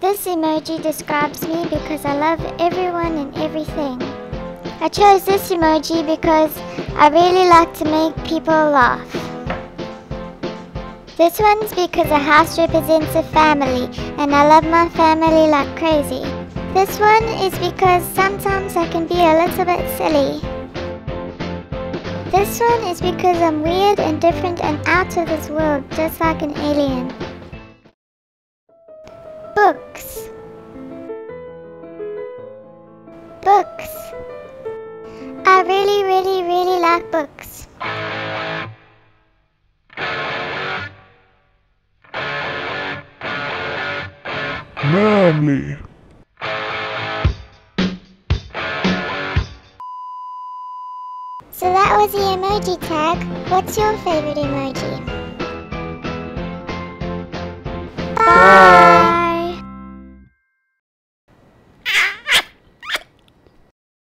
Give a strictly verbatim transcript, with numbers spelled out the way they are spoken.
This emoji describes me because I love everyone and everything. I chose this emoji because I really like to make people laugh. This one's because a house represents a family and I love my family like crazy. This one is because sometimes I can be a little bit silly. This one is because I'm weird and different and out of this world, just like an alien. Books. Books. I really, really, really like books. Manly. So that was the emoji tag. What's your favorite emoji? Bye!